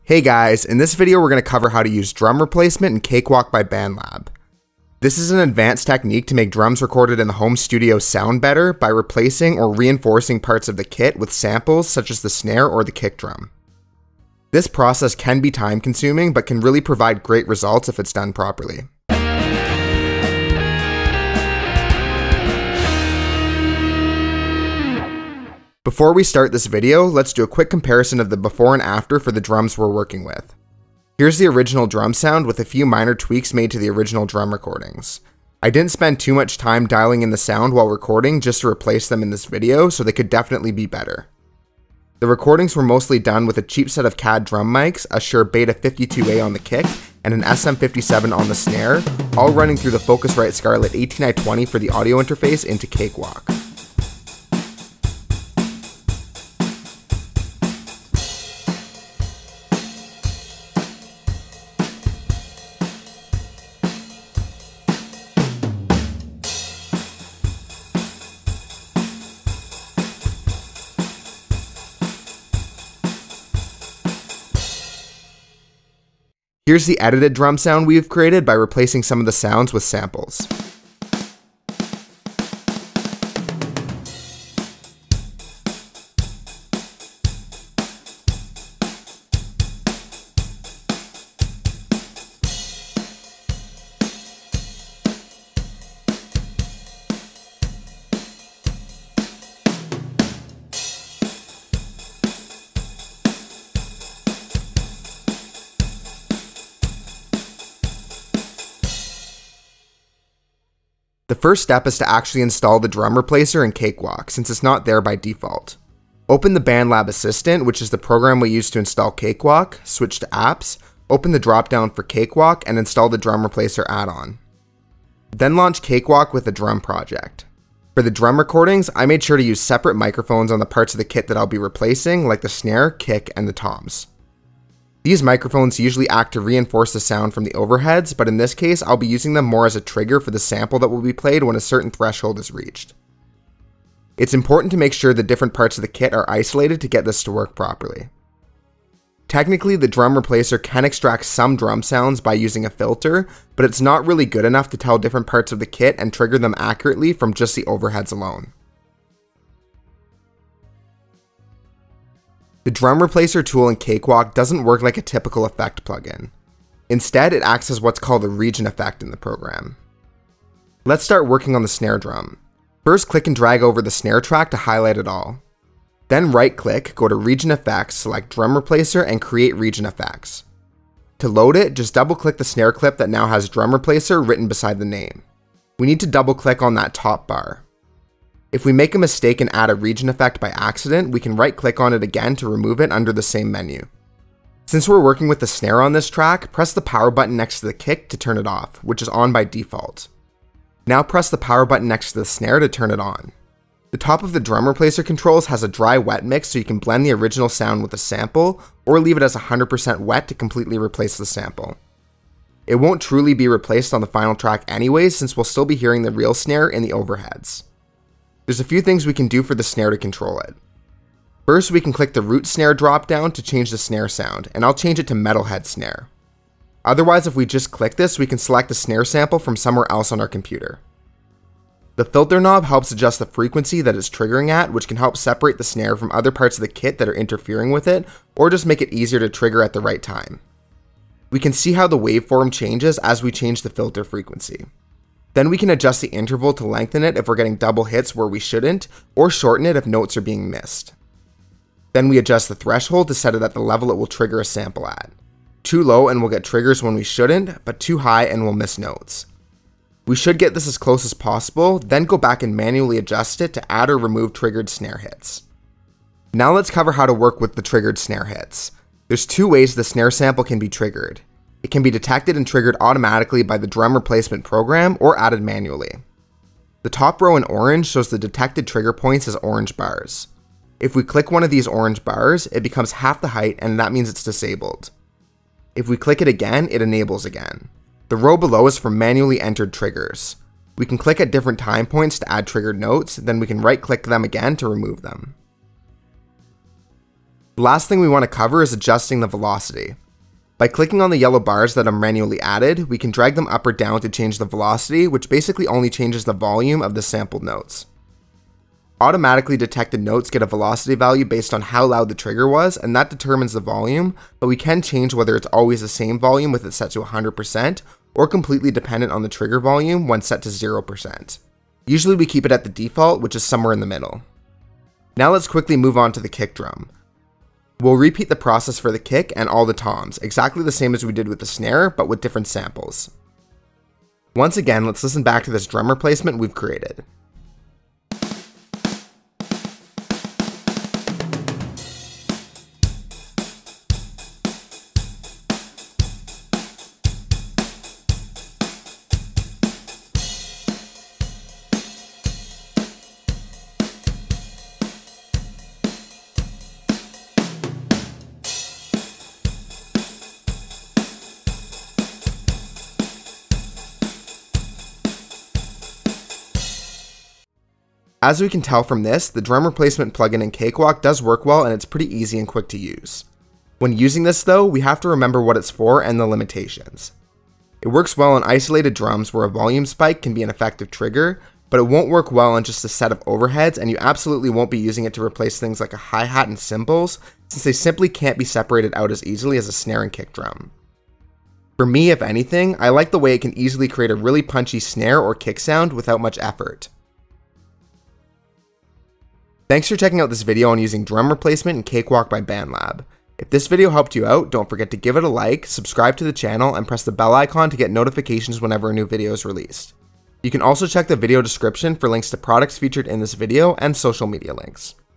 Hey guys, in this video we're going to cover how to use drum replacement in Cakewalk by BandLab. This is an advanced technique to make drums recorded in the home studio sound better by replacing or reinforcing parts of the kit with samples such as the snare or the kick drum. This process can be time consuming but can really provide great results if it's done properly. Before we start this video, let's do a quick comparison of the before and after for the drums we're working with. Here's the original drum sound with a few minor tweaks made to the original drum recordings. I didn't spend too much time dialing in the sound while recording just to replace them in this video, so they could definitely be better. The recordings were mostly done with a cheap set of CAD drum mics, a Shure Beta 52A on the kick, and an SM57 on the snare, all running through the Focusrite Scarlett 18i20 for the audio interface into Cakewalk. Here's the edited drum sound we've created by replacing some of the sounds with samples. The first step is to actually install the drum replacer in Cakewalk, since it's not there by default. Open the BandLab Assistant, which is the program we use to install Cakewalk, switch to Apps, open the drop-down for Cakewalk, and install the drum replacer add-on. Then launch Cakewalk with the drum project. For the drum recordings, I made sure to use separate microphones on the parts of the kit that I'll be replacing, like the snare, kick, and the toms. These microphones usually act to reinforce the sound from the overheads, but in this case, I'll be using them more as a trigger for the sample that will be played when a certain threshold is reached. It's important to make sure the different parts of the kit are isolated to get this to work properly. Technically, the drum replacer can extract some drum sounds by using a filter, but it's not really good enough to tell different parts of the kit and trigger them accurately from just the overheads alone. The drum replacer tool in Cakewalk doesn't work like a typical effect plugin. Instead, it acts as what's called a region effect in the program. Let's start working on the snare drum. First, click and drag over the snare track to highlight it all. Then right-click, go to Region Effects, select Drum Replacer, and create Region Effects. To load it, just double-click the snare clip that now has Drum Replacer written beside the name. We need to double-click on that top bar. If we make a mistake and add a region effect by accident, we can right-click on it again to remove it under the same menu. Since we're working with the snare on this track, press the power button next to the kick to turn it off, which is on by default. Now press the power button next to the snare to turn it on. The top of the drum replacer controls has a dry-wet mix so you can blend the original sound with a sample, or leave it as 100% wet to completely replace the sample. It won't truly be replaced on the final track anyways, since we'll still be hearing the real snare in the overheads. There's a few things we can do for the snare to control it. First, we can click the root snare drop-down to change the snare sound, and I'll change it to metalhead snare. Otherwise, if we just click this, we can select a snare sample from somewhere else on our computer. The filter knob helps adjust the frequency that it's triggering at, which can help separate the snare from other parts of the kit that are interfering with it, or just make it easier to trigger at the right time. We can see how the waveform changes as we change the filter frequency. Then we can adjust the interval to lengthen it if we're getting double hits where we shouldn't, or shorten it if notes are being missed. Then we adjust the threshold to set it at the level it will trigger a sample at. Too low and we'll get triggers when we shouldn't, but too high and we'll miss notes. We should get this as close as possible, then go back and manually adjust it to add or remove triggered snare hits. Now let's cover how to work with the triggered snare hits. There's two ways the snare sample can be triggered. It can be detected and triggered automatically by the drum replacement program or added manually. The top row in orange shows the detected trigger points as orange bars. If we click one of these orange bars, it becomes half the height and that means it's disabled. If we click it again, it enables again. The row below is for manually entered triggers. We can click at different time points to add triggered notes, then we can right click them again to remove them. The last thing we want to cover is adjusting the velocity. By clicking on the yellow bars that are manually added, we can drag them up or down to change the velocity, which basically only changes the volume of the sampled notes. Automatically detected notes get a velocity value based on how loud the trigger was, and that determines the volume, but we can change whether it's always the same volume with it set to 100%, or completely dependent on the trigger volume when set to 0%. Usually we keep it at the default, which is somewhere in the middle. Now let's quickly move on to the kick drum. We'll repeat the process for the kick and all the toms, exactly the same as we did with the snare, but with different samples. Once again, let's listen back to this drum replacement we've created. As we can tell from this, the drum replacement plugin in Cakewalk does work well and it's pretty easy and quick to use. When using this though, we have to remember what it's for and the limitations. It works well on isolated drums where a volume spike can be an effective trigger, but it won't work well on just a set of overheads, and you absolutely won't be using it to replace things like a hi-hat and cymbals, since they simply can't be separated out as easily as a snare and kick drum. For me, if anything, I like the way it can easily create a really punchy snare or kick sound without much effort. Thanks for checking out this video on using drum replacement in Cakewalk by BandLab. If this video helped you out, don't forget to give it a like, subscribe to the channel, and press the bell icon to get notifications whenever a new video is released. You can also check the video description for links to products featured in this video and social media links.